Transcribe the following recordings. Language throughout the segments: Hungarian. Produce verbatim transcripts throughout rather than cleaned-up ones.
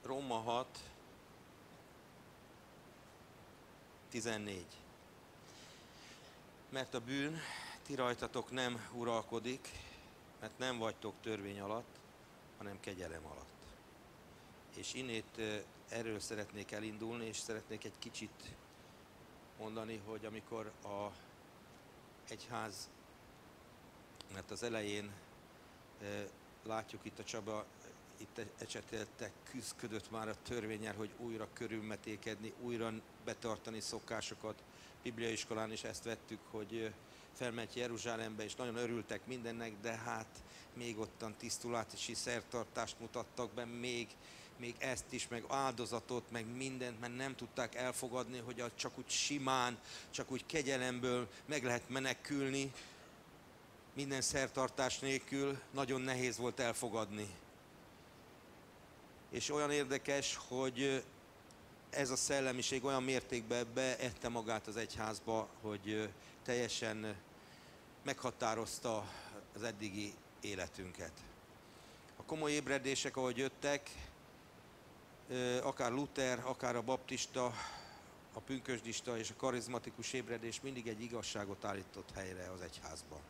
Róma hat, tizennégy. Mert a bűn ti rajtatok nem uralkodik, mert nem vagytok törvény alatt, hanem kegyelem alatt. És innét erről szeretnék elindulni, és szeretnék egy kicsit mondani, hogy amikor a egyház, mert az elején látjuk itt a Csaba, itt ecsetéltek, küzdködött már a törvénnyel, hogy újra körülmetékedni, újra betartani szokásokat. Bibliaiskolán is ezt vettük, hogy felment Jeruzsálembe, és nagyon örültek mindennek, de hát még ottan tisztulási szertartást mutattak be, még, még ezt is, meg áldozatot, meg mindent, mert nem tudták elfogadni, hogy csak úgy simán, csak úgy kegyelemből meg lehet menekülni, minden szertartás nélkül. Nagyon nehéz volt elfogadni. És olyan érdekes, hogy ez a szellemiség olyan mértékben beette magát az egyházba, hogy teljesen meghatározta az eddigi életünket. A komoly ébredések, ahogy jöttek, akár Luther, akár a baptista, a pünkösdista és a karizmatikus ébredés mindig egy igazságot állított helyre az egyházban.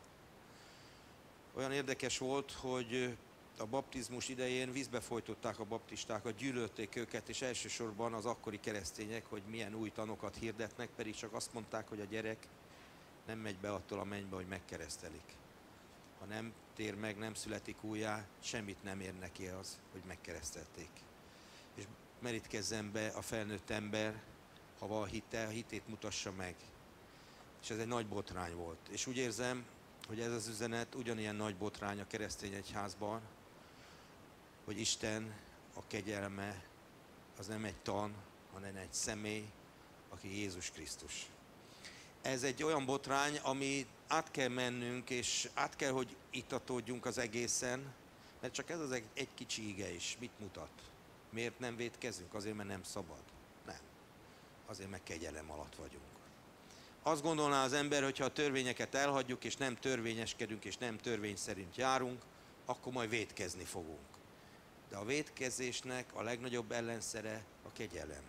Olyan érdekes volt, hogy a baptizmus idején vízbe folytották a baptistákat, gyűlölték őket, és elsősorban az akkori keresztények, hogy milyen új tanokat hirdetnek, pedig csak azt mondták, hogy a gyerek nem megy be attól a mennybe, hogy megkeresztelik. Ha nem tér meg, nem születik újjá, semmit nem ér neki az, hogy megkeresztelték. És merítkezzen be a felnőtt ember, ha van hite, a hitét mutassa meg. És ez egy nagy botrány volt. És úgy érzem, hogy ez az üzenet ugyanilyen nagy botrány a keresztény egyházban, hogy Isten a kegyelme az nem egy tan, hanem egy személy, aki Jézus Krisztus. Ez egy olyan botrány, ami át kell mennünk, és át kell, hogy ittatódjunk az egészen, mert csak ez az egy, egy kicsi ige is. Mit mutat? Miért nem vétkezünk? Azért, mert nem szabad? Nem. Azért, mert kegyelem alatt vagyunk. Azt gondolná az ember, hogy ha a törvényeket elhagyjuk, és nem törvényeskedünk, és nem törvény szerint járunk, akkor majd vétkezni fogunk. De a vétkezésnek a legnagyobb ellenszere a kegyelem.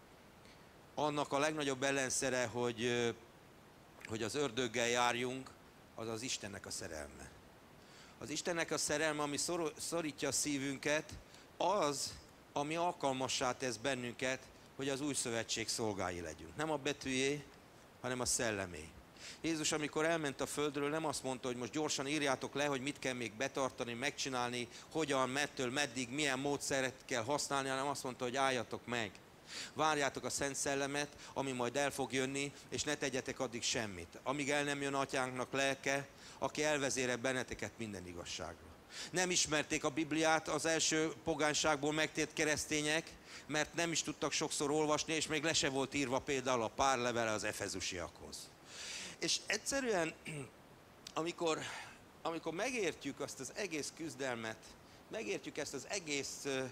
Annak a legnagyobb ellenszere, hogy, hogy az ördöggel járjunk, az az Istennek a szerelme. Az Istennek a szerelme, ami szorítja a szívünket, az, ami alkalmassá tesz bennünket, hogy az új szövetség szolgái legyünk. Nem a betűjé, hanem a szellemé. Jézus, amikor elment a földről, nem azt mondta, hogy most gyorsan írjátok le, hogy mit kell még betartani, megcsinálni, hogyan, mettől, meddig, milyen módszert kell használni, hanem azt mondta, hogy álljatok meg. Várjátok a Szent Szellemet, ami majd el fog jönni, és ne tegyetek addig semmit. Amíg el nem jön Atyánknak lelke, aki elvezére benneteket minden igazságra. Nem ismerték a Bibliát az első pogányságból megtért keresztények, mert nem is tudtak sokszor olvasni, és még le se volt írva például a pár levele az efezusiakhoz. És egyszerűen, amikor, amikor megértjük azt az egész küzdelmet, megértjük ezt az egész uh,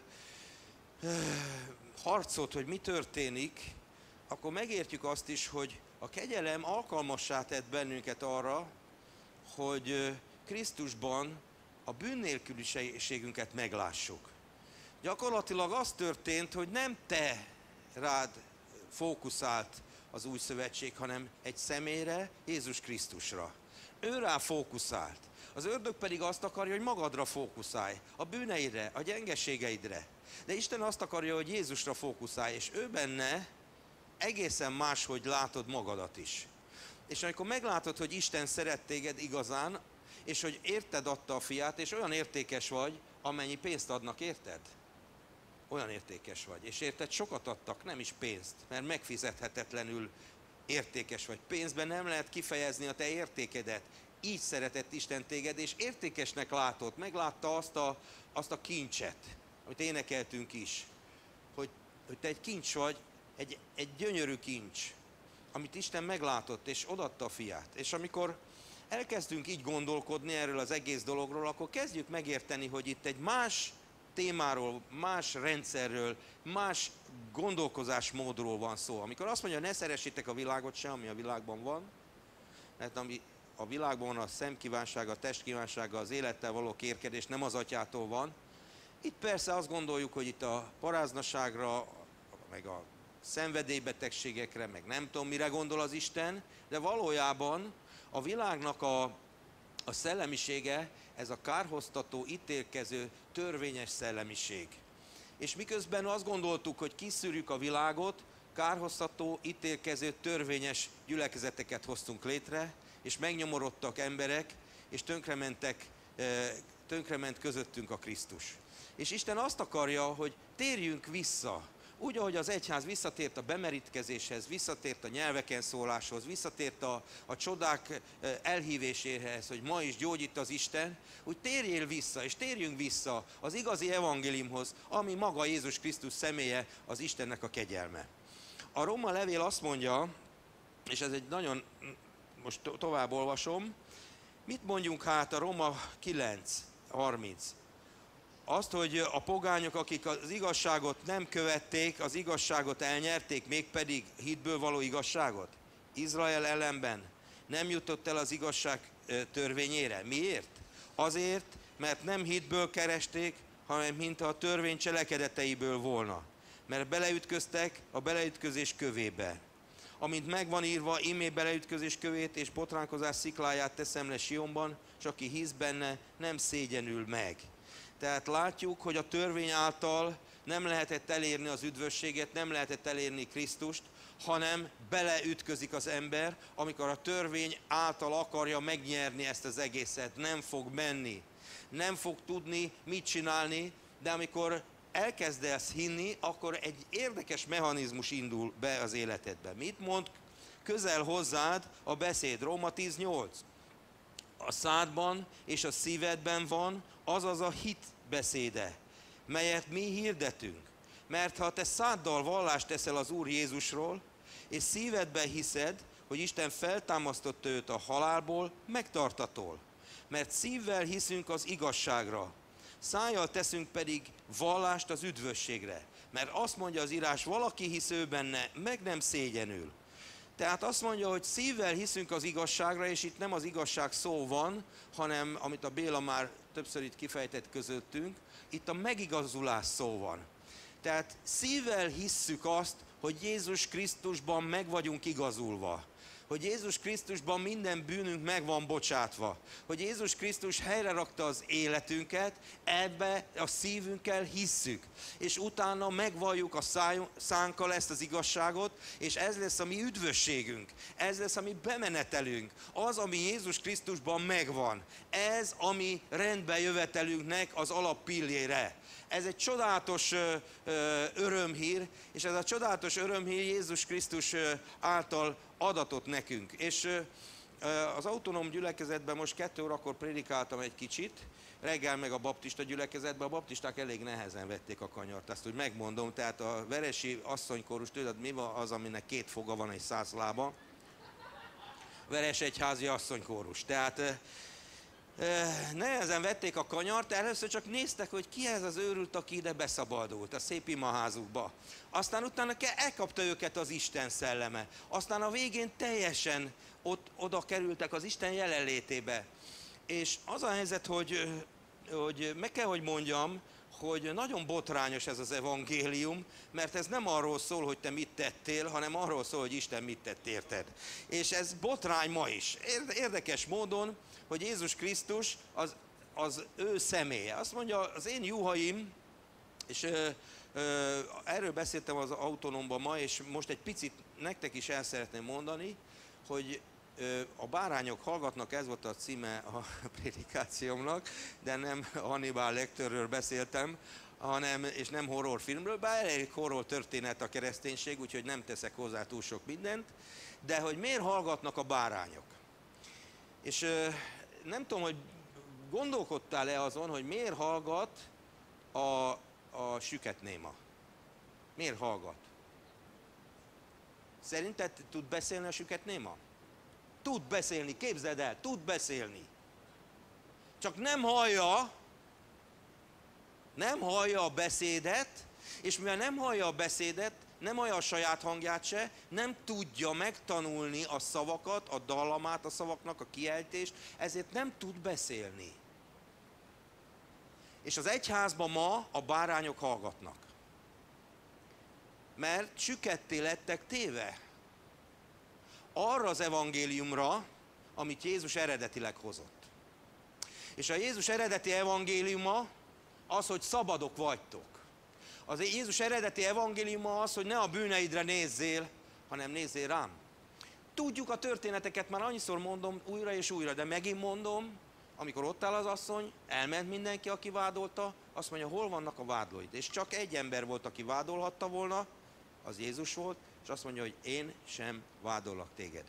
uh, harcot, hogy mi történik, akkor megértjük azt is, hogy a kegyelem alkalmassá tett bennünket arra, hogy uh, Krisztusban a bűnnélküliségünket meglássuk. Gyakorlatilag az történt, hogy nem te rád fókuszált az új szövetség, hanem egy személyre, Jézus Krisztusra. Ő rá fókuszált. Az ördög pedig azt akarja, hogy magadra fókuszálj, a bűneidre, a gyengeségeidre. De Isten azt akarja, hogy Jézusra fókuszálj, és ő benne egészen máshogy látod magadat is. És amikor meglátod, hogy Isten szeret téged igazán, és hogy érted adta a fiát, és olyan értékes vagy, amennyi pénzt adnak, érted? Olyan értékes vagy. És érted, sokat adtak, nem is pénzt, mert megfizethetetlenül értékes vagy. Pénzben nem lehet kifejezni a te értékedet. Így szeretett Isten téged, és értékesnek látod. Meglátta azt a, azt a kincset, amit énekeltünk is, hogy, hogy te egy kincs vagy, egy, egy gyönyörű kincs, amit Isten meglátott, és odaadta a fiát. És amikor elkezdünk így gondolkodni erről az egész dologról, akkor kezdjük megérteni, hogy itt egy más témáról, más rendszerről, más gondolkozásmódról van szó. Amikor azt mondja, ne szeressétek a világot se, ami a világban van, mert ami a világban van, a szemkívánsága, a testkívánsága, az élettel való kérkedés nem az atyától van, Itt persze azt gondoljuk, hogy itt a paráznaságra, meg a szenvedélybetegségekre, meg nem tudom mire gondol az Isten, de valójában a világnak a, a szellemisége, ez a kárhoztató, ítélkező, törvényes szellemiség. És miközben azt gondoltuk, hogy kiszűrjük a világot, kárhoztató, ítélkező, törvényes gyülekezeteket hoztunk létre, és megnyomorodtak emberek, és tönkrementek, tönkrement közöttünk a Krisztus. És Isten azt akarja, hogy térjünk vissza. Úgy, ahogy az egyház visszatért a bemerítkezéshez, visszatért a nyelveken szóláshoz, visszatért a, a csodák elhívéséhez, hogy ma is gyógyít az Isten, úgy térjél vissza, és térjünk vissza az igazi evangéliumhoz, ami maga Jézus Krisztus személye, az Istennek a kegyelme. A Róma levél azt mondja, és ez egy nagyon, most to- tovább olvasom, mit mondjunk hát a Róma kilenc harminc? Azt, hogy a pogányok, akik az igazságot nem követték, az igazságot elnyerték, mégpedig hitből való igazságot. Izrael ellenben nem jutott el az igazság törvényére. Miért? Azért, mert nem hitből keresték, hanem mintha a törvény cselekedeteiből volna. Mert beleütköztek a beleütközés kövébe. Amint megvan írva, imé beleütközés kövét és botránkozás szikláját teszem le Sionban, és aki hisz benne, nem szégyenül meg. Tehát látjuk, hogy a törvény által nem lehetett elérni az üdvösséget, nem lehetett elérni Krisztust, hanem beleütközik az ember, amikor a törvény által akarja megnyerni ezt az egészet. Nem fog menni, nem fog tudni mit csinálni, de amikor elkezdesz hinni, akkor egy érdekes mechanizmus indul be az életedbe. Mit mond közel hozzád a beszéd? Róma tíz nyolc. A szádban és a szívedben van, azaz a hit beszéde, melyet mi hirdetünk. Mert ha te száddal vallást teszel az Úr Jézusról, és szívedben hiszed, hogy Isten feltámasztotta őt a halálból, megtartatol. Mert szívvel hiszünk az igazságra, szájjal teszünk pedig vallást az üdvösségre. Mert azt mondja az írás, valaki hisz ő benne, meg nem szégyenül. Tehát azt mondja, hogy szívvel hiszünk az igazságra, és itt nem az igazság szó van, hanem, amit a Béla már többször itt kifejtett közöttünk, itt a megigazulás szó van. Tehát szívvel hisszük azt, hogy Jézus Krisztusban meg vagyunk igazulva. Hogy Jézus Krisztusban minden bűnünk meg van bocsátva. Hogy Jézus Krisztus helyre rakta az életünket, ebbe a szívünkkel hisszük. És utána megvalljuk a szájunk, szánkkal ezt az igazságot, és ez lesz a mi üdvösségünk. Ez lesz a mi bemenetelünk. Az, ami Jézus Krisztusban megvan. Ez a mi rendbejövetelünknek az alappillére. Ez egy csodálatos ö, ö, örömhír, és ez a csodálatos örömhír Jézus Krisztus ö, által adatot nekünk. És ö, az autonóm gyülekezetben most kettő órakor prédikáltam egy kicsit, reggel meg a baptista gyülekezetben, a baptisták elég nehezen vették a kanyart, ezt úgy megmondom, tehát a veresi asszonykórus, tudod, mi van az, aminek két foga van, egy száz lába? Veres egyházi asszonykórus. Tehát nehezen vették a kanyart, először csak néztek, hogy ki ez az őrült, aki ide beszabadult a szép imaházukba. Aztán utána elkapta őket az Isten szelleme. Aztán a végén teljesen ott, oda kerültek az Isten jelenlétébe. És az a helyzet, hogy, hogy meg kell, hogy mondjam, hogy nagyon botrányos ez az evangélium, mert ez nem arról szól, hogy te mit tettél, hanem arról szól, hogy Isten mit tett érted. És ez botrány ma is. Érdekes módon, hogy Jézus Krisztus az, az ő személye. Azt mondja, az én juhaim, és ö, ö, erről beszéltem az autonómban ma, és most egy picit nektek is el szeretném mondani, hogy ö, a bárányok hallgatnak, ez volt a címe a prédikációmnak, de nem Hannibal Lecterről beszéltem, hanem, és nem horrorfilmről, bár elég horror történet a kereszténység, úgyhogy nem teszek hozzá túl sok mindent, de hogy miért hallgatnak a bárányok. És ö, nem tudom, hogy gondolkodtál-e azon, hogy miért hallgat a, a süketnéma? Miért hallgat? Szerinted tud beszélni a süketnéma? Tud beszélni, képzeld el, tud beszélni. Csak nem hallja, nem hallja a beszédet, és mivel nem hallja a beszédet, nem hallja a saját hangját se, nem tudja megtanulni a szavakat, a dallamát a szavaknak, a kiejtést, ezért nem tud beszélni. És az egyházban ma a bárányok hallgatnak. Mert süketté lettek téve arra az evangéliumra, amit Jézus eredetileg hozott. És a Jézus eredeti evangéliuma az, hogy szabadok vagytok. Az Jézus eredeti evangéliuma az, hogy ne a bűneidre nézzél, hanem nézzél rám. Tudjuk a történeteket, már annyiszor mondom újra és újra, de megint mondom, amikor ott áll az asszony, elment mindenki, aki vádolta, azt mondja, hol vannak a vádlóid? És csak egy ember volt, aki vádolhatta volna, az Jézus volt, és azt mondja, hogy én sem vádollak téged.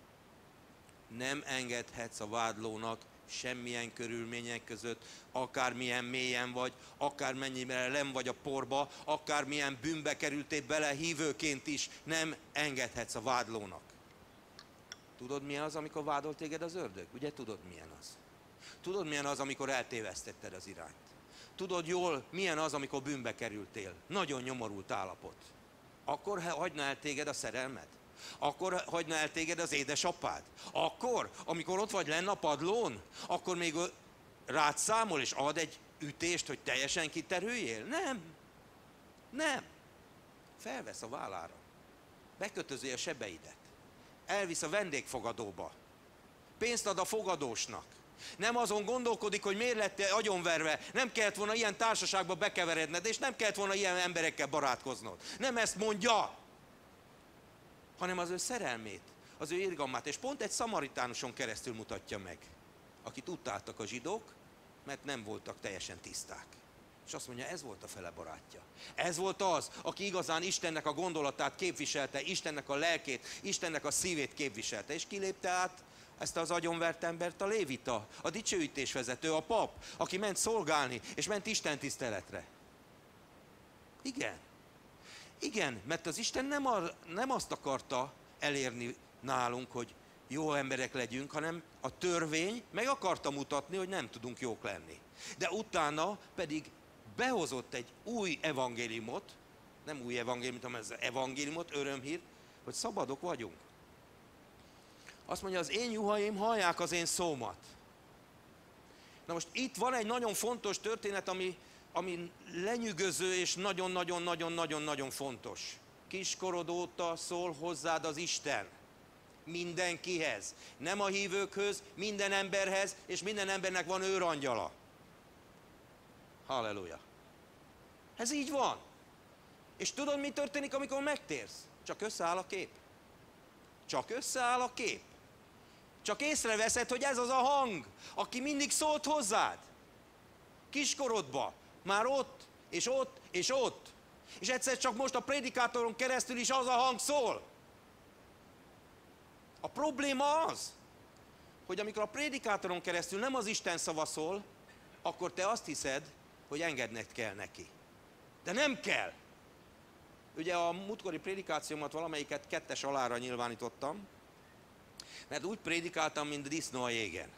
Nem engedhetsz a vádlónak semmilyen körülmények között, akármilyen mélyen vagy, akármennyire nem vagy a porba, akármilyen bűnbe kerültél bele hívőként is, nem engedhetsz a vádlónak. Tudod, milyen az, amikor vádol téged az ördög? Ugye tudod, milyen az? Tudod, milyen az, amikor eltévesztetted az irányt? Tudod jól, milyen az, amikor bűnbe kerültél? Nagyon nyomorult állapot. Akkor hagyna el téged a szerelmed? Akkor hagyna el téged az édesapád? Akkor, amikor ott vagy lenn a padlón, akkor még rád számol és ad egy ütést, hogy teljesen kiterüljél? Nem. Nem. Felvesz a vállára. Bekötözi a sebeidet. Elvisz a vendégfogadóba. Pénzt ad a fogadósnak. Nem azon gondolkodik, hogy miért lettél agyonverve, nem kellett volna ilyen társaságba bekeveredned, és nem kellett volna ilyen emberekkel barátkoznod. Nem ezt mondja, hanem az ő szerelmét, az ő irgalmát. És pont egy szamaritánuson keresztül mutatja meg, akit utáltak a zsidók, mert nem voltak teljesen tiszták. És azt mondja, ez volt a fele barátja. Ez volt az, aki igazán Istennek a gondolatát képviselte, Istennek a lelkét, Istennek a szívét képviselte. És kilépte át ezt az agyonvert embert a lévita, a dicsőítésvezető, a pap, aki ment szolgálni, és ment Isten tiszteletre. Igen. Igen, mert az Isten nem, ar, nem azt akarta elérni nálunk, hogy jó emberek legyünk, hanem a törvény meg akarta mutatni, hogy nem tudunk jók lenni. De utána pedig behozott egy új evangéliumot, nem új evangéliumot, hanem ez evangéliumot, örömhírt, hogy szabadok vagyunk. Azt mondja, az én juhaim hallják az én szómat. Na most itt van egy nagyon fontos történet, ami, ami lenyűgöző és nagyon-nagyon-nagyon-nagyon-nagyon fontos. Kiskorod óta szól hozzád az Isten. Mindenkihez. Nem a hívőkhöz, minden emberhez, és minden embernek van őrangyala. Halleluja. Ez így van. És tudod, mi történik, amikor megtérsz? Csak összeáll a kép. Csak összeáll a kép. Csak észreveszed, hogy ez az a hang, aki mindig szólt hozzád. Kiskorodba. Már ott, és ott, és ott. És egyszer csak most a prédikátoron keresztül is az a hang szól. A probléma az, hogy amikor a prédikátoron keresztül nem az Isten szava szól, akkor te azt hiszed, hogy engedned kell neki. De nem kell. Ugye a múltkori prédikációmat valamelyiket kettes alára nyilvánítottam, mert úgy prédikáltam, mint disznó a jégen.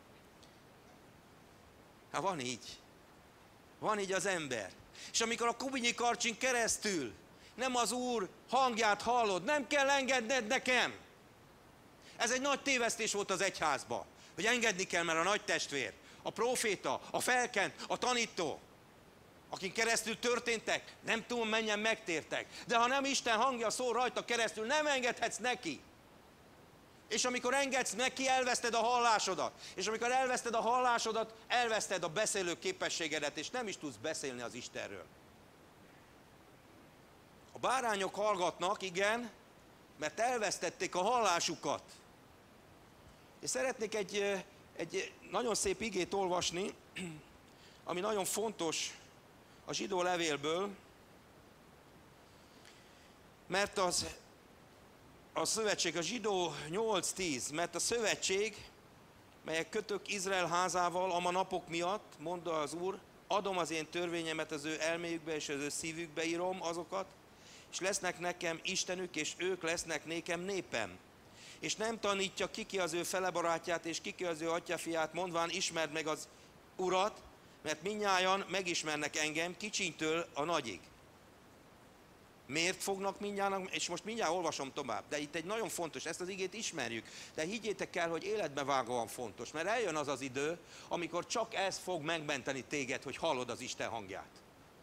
Hát van így. Van így az ember. És amikor a Kubinyi Karcsin keresztül nem az Úr hangját hallod, nem kell engedned nekem. Ez egy nagy tévesztés volt az egyházba, hogy engedni kell, mert a nagy testvér, a próféta, a felkent, a tanító, akin keresztül történtek, nem tudom mennyien megtértek. De ha nem Isten hangja szól rajta keresztül, nem engedhetsz neki. És amikor engedsz neki, elveszted a hallásodat. És amikor elveszted a hallásodat, elveszted a beszélő képességedet, és nem is tudsz beszélni az Istenről. A bárányok hallgatnak, igen, mert elvesztették a hallásukat. És szeretnék egy, egy nagyon szép igét olvasni, ami nagyon fontos a zsidó levélből, mert az a szövetség, a zsidó nyolc tíz, mert a szövetség, melyek kötök Izrael házával ama napok miatt, mondta az Úr, adom az én törvényemet az ő elméjükbe és az ő szívükbe írom azokat, és lesznek nekem Istenük, és ők lesznek nékem népem. És nem tanítja kiki az ő felebarátját, és kiki az ő atyafiát, mondván ismerd meg az Urat, mert mindnyájan megismernek engem kicsintől a nagyig. Miért fognak mindjárt, és most mindjárt olvasom tovább, de itt egy nagyon fontos, ezt az igét ismerjük, de higgyétek el, hogy életbe vágóan fontos, mert eljön az az idő, amikor csak ez fog megmenteni téged, hogy hallod az Isten hangját.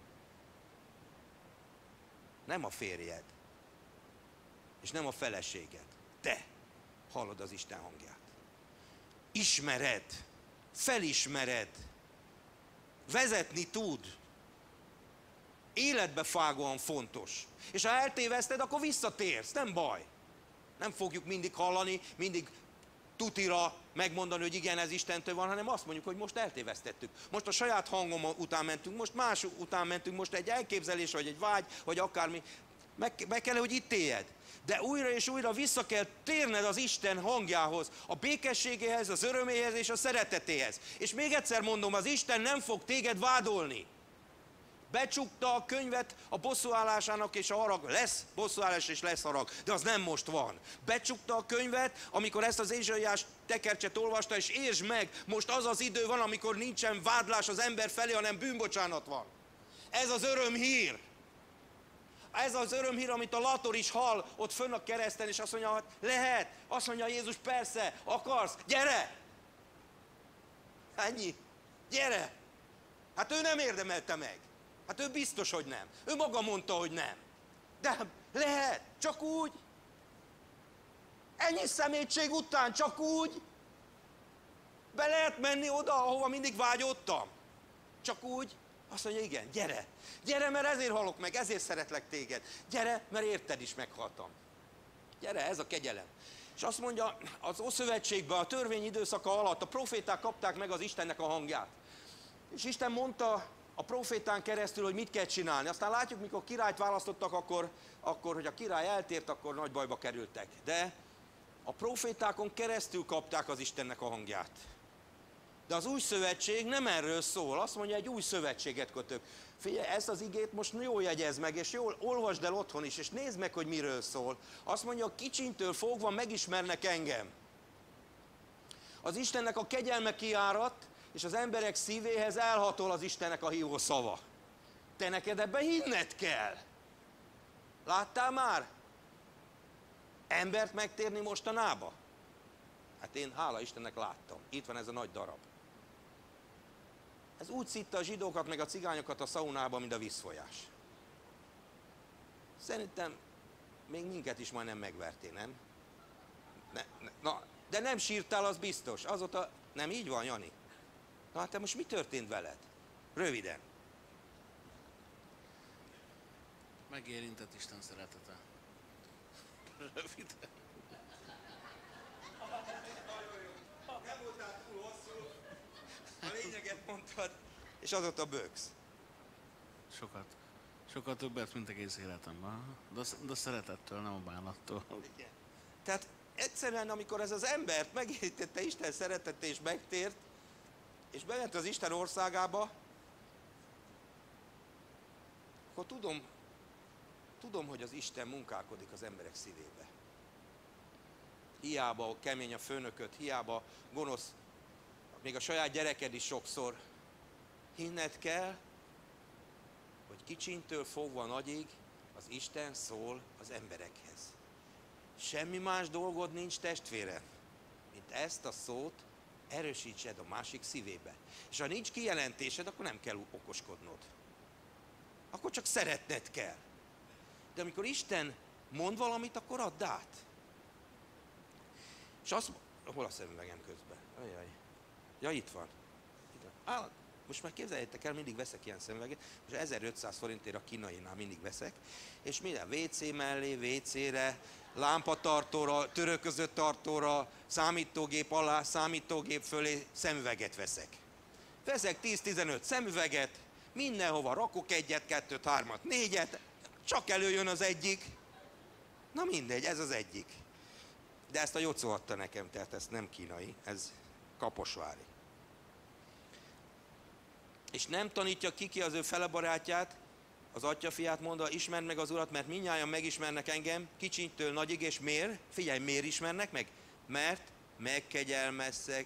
Nem a férjed, és nem a feleséged, te hallod az Isten hangját. Ismered, felismered, vezetni tud, életbe vágóan fontos. És ha eltéveszted, akkor visszatérsz, nem baj. Nem fogjuk mindig hallani, mindig tutira megmondani, hogy igen, ez Istentől van, hanem azt mondjuk, hogy most eltévesztettük. Most a saját hangom után mentünk, most más után mentünk, most egy elképzelés, vagy egy vágy, vagy akármi. Meg, meg kell, hogy itt éljed. De újra és újra vissza kell térned az Isten hangjához, a békességéhez, az öröméhez és a szeretetéhez. És még egyszer mondom, az Isten nem fog téged vádolni. Becsukta a könyvet a bosszúállásának és a harag. Lesz bosszúállás és lesz harag, de az nem most van. Becsukta a könyvet, amikor ezt az Ézsaiás tekercset olvasta, és értsd meg, most az az idő van, amikor nincsen vádlás az ember felé, hanem bűnbocsánat van. Ez az örömhír. Ez az örömhír, amit a Lator is hall ott fönn a kereszten, és azt mondja, hogy lehet. Azt mondja Jézus, persze, akarsz, gyere! Ennyi. Gyere! Hát ő nem érdemelte meg. Hát ő biztos, hogy nem. Ő maga mondta, hogy nem. De lehet, csak úgy. Ennyi szemétség után, csak úgy. Be lehet menni oda, ahova mindig vágyottam. Csak úgy. Azt mondja, igen, gyere. Gyere, mert ezért halok meg, ezért szeretlek téged. Gyere, mert érted is meghaltam. Gyere, ez a kegyelem. És azt mondja, az Ószövetségben, a törvény időszaka alatt a proféták kapták meg az Istennek a hangját. És Isten mondta a profétán keresztül, hogy mit kell csinálni. Aztán látjuk, mikor királyt választottak, akkor, akkor, hogy a király eltért, akkor nagy bajba kerültek. De a profétákon keresztül kapták az Istennek a hangját. De az új szövetség nem erről szól. Azt mondja, egy új szövetséget kötök. Figyelj, ezt az igét most jól jegyezd meg, és jól olvasd el otthon is, és nézd meg, hogy miről szól. Azt mondja, a kicsintől fogva megismernek engem. Az Istennek a kegyelme kiáradt, és az emberek szívéhez elhatol az Istennek a hívó szava. Te neked ebben hinned kell. Láttál már embert megtérni mostanába? Hát én, hála Istennek, láttam. Itt van ez a nagy darab. Ez úgy szitta a zsidókat meg a cigányokat a szaunába, mint a vízfolyás. Szerintem még minket is majdnem megvertél, nem? Ne, ne, na, de nem sírtál, az biztos. Azóta nem így van, Jani? Na hát te most mi történt veled? Röviden. Megérintett Isten szeretete. Röviden. Nem voltál túl hosszú, a lényeget mondtad, és azóta böksz. Sokat. Sokat többet, mint egész életemben. De, de szeretettől, nem a bánattól. Igen. Tehát egyszerűen, amikor ez az embert megérintette Isten szeretete és megtért, és bement az Isten országába, akkor tudom, tudom, hogy az Isten munkálkodik az emberek szívébe. Hiába kemény a főnököd, hiába gonosz, még a saját gyereked is sokszor. Hinned kell, hogy kicsintől fogva nagyig az Isten szól az emberekhez. Semmi más dolgod nincs, testvérem, mint ezt a szót erősítsed a másik szívébe. És ha nincs kijelentésed, akkor nem kell okoskodnod. Akkor csak szeretned kell. De amikor Isten mond valamit, akkor add át. És azt, hol a szemüvegem közben? Ajaj. Ja, itt van. Itt van. Á, most már képzeljétek el, mindig veszek ilyen szemüveget, és ezerötszáz forintért a kínainál mindig veszek, és minden vé cé mellé, vé cére, lámpatartóra, törölközött tartóra, számítógép alá, számítógép fölé szemüveget veszek. Veszek tíz-tizenöt szemüveget, mindenhova rakok egyet, kettőt, hármat, négyet, csak előjön az egyik. Na mindegy, ez az egyik. De ezt a Jocó adta nekem, tehát ez nem kínai, ez kaposvári. És nem tanítja ki ki az ő felebarátját, az atyafiát mondva, ismerd meg az Urat, mert mindnyájan megismernek engem, kicsintől nagyig, és miért? Figyelj, miért ismernek meg? Mert megkegyelmezzek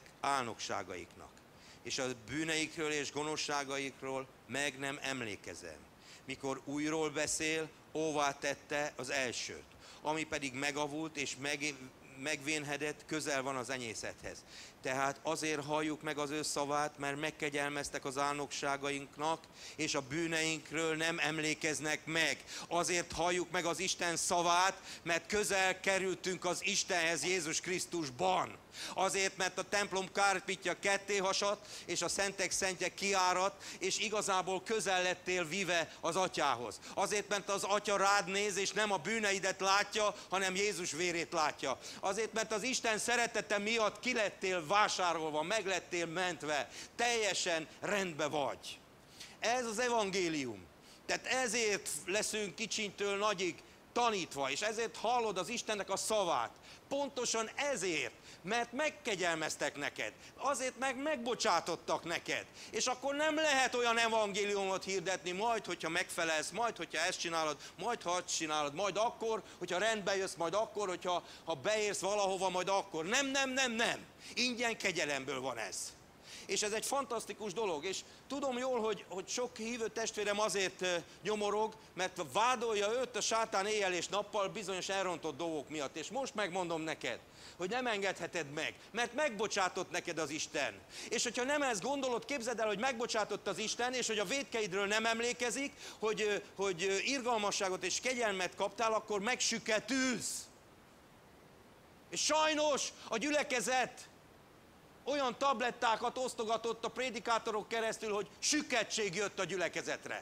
álnokságaiknak. És a bűneikről és gonoszságaikról meg nem emlékezem. mikor újról beszél, óvá tette az elsőt. Ami pedig megavult és meg, megvénhedett, közel van az enyészethez. Tehát azért halljuk meg az ő szavát, mert megkegyelmeztek az álnokságainknak, és a bűneinkről nem emlékeznek meg. Azért halljuk meg az Isten szavát, mert közel kerültünk az Istenhez Jézus Krisztusban. Azért, mert a templom kárpitja ketté hasadt, és a szentek szentje kiáradt, és igazából közel lettél vive az atyához. Azért, mert az atya rád néz, és nem a bűneidet látja, hanem Jézus vérét látja. Azért, mert az Isten szeretete miatt ki lettél vásárolva, meg lettél mentve, teljesen rendbe vagy. Ez az evangélium. Tehát ezért leszünk kicsintől nagyig tanítva, és ezért hallod az Istennek a szavát. Pontosan ezért, mert megkegyelmeztek neked, azért meg megbocsátottak neked. És akkor nem lehet olyan evangéliumot hirdetni, majd, hogyha megfelelsz, majd, hogyha ezt csinálod, majd, ha azt csinálod, majd akkor, hogyha rendbe jössz, majd akkor, hogyha ha beérsz valahova, majd akkor. Nem, nem, nem, nem. Ingyen kegyelemből van ez. És ez egy fantasztikus dolog, és tudom jól, hogy, hogy sok hívő testvérem azért nyomorog, mert vádolja őt a sátán éjjel és nappal bizonyos elrontott dolgok miatt. És most megmondom neked, hogy nem engedheted meg, mert megbocsátott neked az Isten. És hogyha nem ezt gondolod, képzeld el, hogy megbocsátott az Isten, és hogy a vétkeidről nem emlékezik, hogy, hogy irgalmasságot és kegyelmet kaptál, akkor megsüketülsz. És sajnos a gyülekezet olyan tablettákat osztogatott a prédikátorok keresztül, hogy süketség jött a gyülekezetre.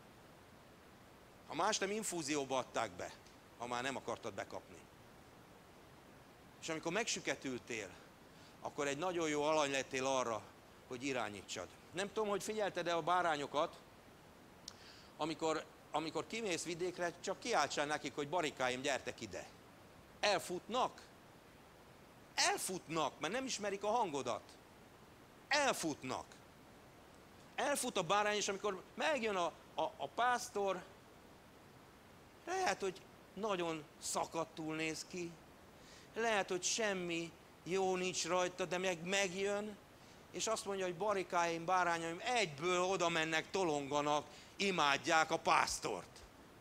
Ha más nem, infúzióba adták be, ha már nem akartad bekapni. És amikor megsüketültél, akkor egy nagyon jó alany lettél arra, hogy irányítsad. Nem tudom, hogy figyelted-e a bárányokat, amikor, amikor kimész vidékre, csak kiáltsál nekik, hogy barikáim, gyertek ide. Elfutnak. Elfutnak, mert nem ismerik a hangodat. Elfutnak. Elfut a bárány, és amikor megjön a, a, a pásztor, lehet, hogy nagyon szakadtul néz ki, lehet, hogy semmi jó nincs rajta, de meg megjön, és azt mondja, hogy barikáim, bárányaim egyből oda mennek, tolonganak, imádják a pásztort.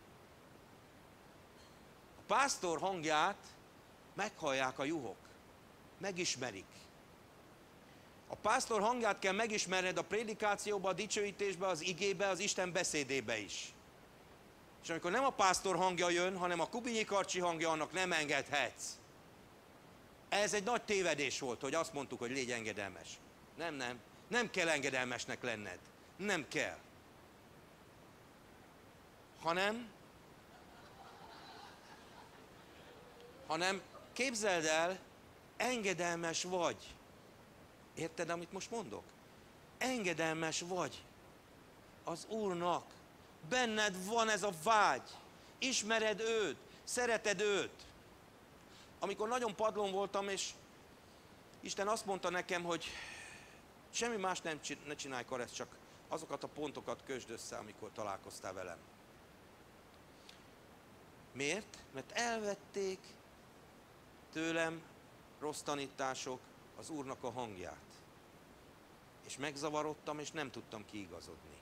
A pásztor hangját meghallják a juhok. Megismerik. A pásztor hangját kell megismerned a prédikációba, a dicsőítésbe, az igébe, az Isten beszédébe is. És amikor nem a pásztor hangja jön, hanem a Kubinyi Karcsi hangja, annak nem engedhetsz. Ez egy nagy tévedés volt, hogy azt mondtuk, hogy légy engedelmes. Nem, nem. Nem kell engedelmesnek lenned. Nem kell. Hanem, hanem képzeld el, engedelmes vagy. Érted, amit most mondok? Engedelmes vagy az Úrnak. Benned van ez a vágy. Ismered őt, szereted őt. Amikor nagyon padlón voltam, és Isten azt mondta nekem, hogy semmi más nem ne csinálj, Karesz, csak azokat a pontokat kösd össze, amikor találkoztál velem. Miért? Mert elvették tőlem rossz tanítások az Úrnak a hangját. És megzavarodtam, és nem tudtam kiigazodni.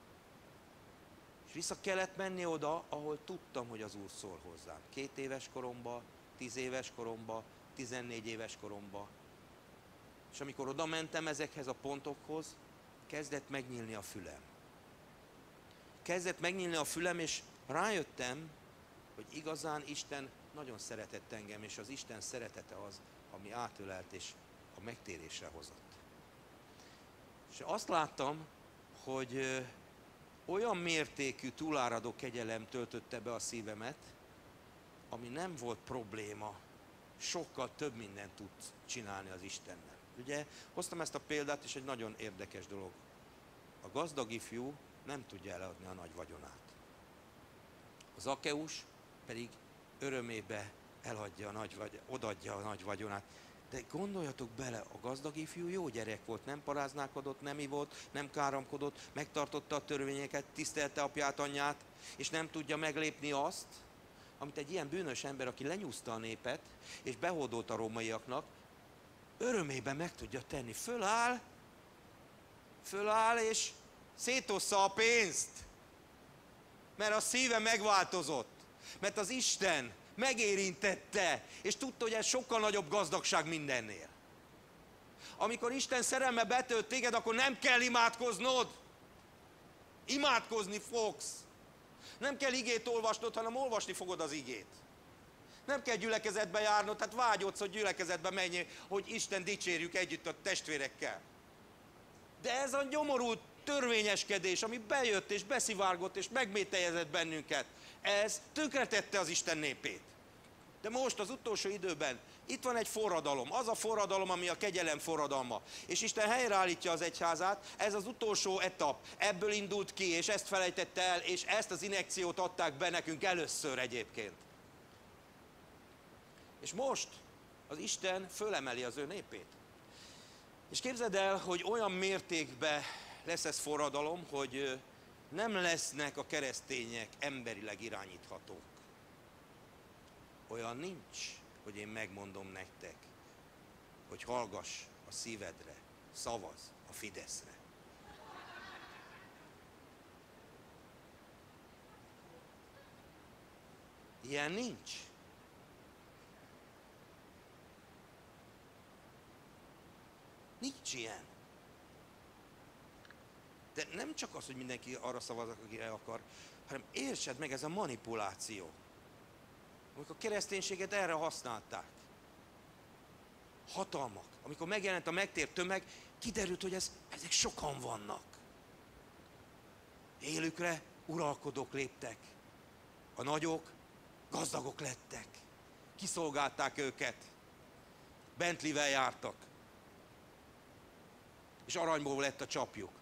És vissza kellett menni oda, ahol tudtam, hogy az Úr szól hozzám. Két éves koromba, tíz éves koromba, tizennégy éves koromba. És amikor oda mentem ezekhez a pontokhoz, kezdett megnyílni a fülem. Kezdett megnyílni a fülem, és rájöttem, hogy igazán Isten nagyon szeretett engem, és az Isten szeretete az, ami átölelt és a megtérésre hozott. És azt láttam, hogy olyan mértékű túláradó kegyelem töltötte be a szívemet, ami nem volt probléma, sokkal több mindent tud csinálni az Istennel. Ugye hoztam ezt a példát, és egy nagyon érdekes dolog. A gazdag ifjú nem tudja eladni a nagy vagyonát. Az Zakkeus pedig örömébe eladja a nagy vagy, odaadja a nagy vagyonát. De gondoljatok bele, a gazdag ifjú jó gyerek volt, nem paráználkodott, nem ivott, nem káromkodott, megtartotta a törvényeket, tisztelte apját, anyját, és nem tudja meglépni azt, amit egy ilyen bűnös ember, aki lenyúzta a népet, és behódolt a rómaiaknak, örömében meg tudja tenni. Föláll, föláll, és szétossza a pénzt. Mert a szíve megváltozott. Mert az Isten megérintette, és tudta, hogy ez sokkal nagyobb gazdagság mindennél. Amikor Isten szerelme betölt téged, akkor nem kell imádkoznod. Imádkozni fogsz. Nem kell igét olvasnod, hanem olvasni fogod az igét. Nem kell gyülekezetbe járnod, tehát vágyodsz, hogy gyülekezetbe menjél, hogy Isten dicsérjük együtt a testvérekkel. De ez a nyomorult törvényeskedés, ami bejött és beszivárgott és megmételjezett bennünket, ez tönkretette az Isten népét. De most az utolsó időben itt van egy forradalom, az a forradalom, ami a kegyelem forradalma. És Isten helyreállítja az egyházát, ez az utolsó etap, ebből indult ki, és ezt felejtette el, és ezt az injekciót adták be nekünk először egyébként. És most az Isten fölemeli az ő népét. És képzeld el, hogy olyan mértékben lesz ez forradalom, hogy nem lesznek a keresztények emberileg irányíthatók. Olyan nincs, hogy én megmondom nektek, hogy hallgass a szívedre, szavazz a Fideszre. Ilyen nincs. Nincs ilyen. De nem csak az, hogy mindenki arra szavaz, akire akar, hanem értsed meg, ez a manipuláció. Amikor a kereszténységet erre használták. Hatalmak. Amikor megjelent a megtért tömeg, kiderült, hogy ez, ezek sokan vannak. Élükre uralkodók léptek. A nagyok gazdagok lettek. Kiszolgálták őket. Bentleyvel jártak. És aranyból lett a csapjuk.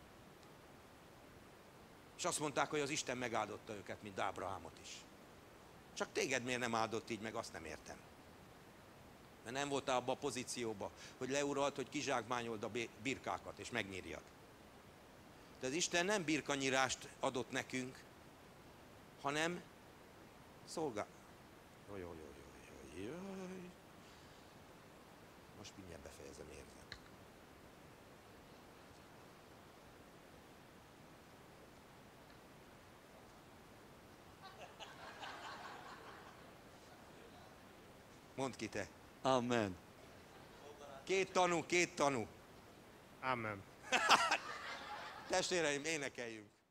És azt mondták, hogy az Isten megáldotta őket, mint Ábrahámot is. Csak téged miért nem áldott így meg, azt nem értem. Mert nem voltál abban a pozícióban, hogy leuralt, hogy kizsákmányold a birkákat, és megnyírjad. De az Isten nem birkanyírást adott nekünk, hanem szolgál. Jaj, jaj, jaj, jaj, jaj. Most mindjárt befejezem, érzem. Mondd ki te. Amen. Két tanú, két tanú. Amen. Testvéreim, énekeljünk.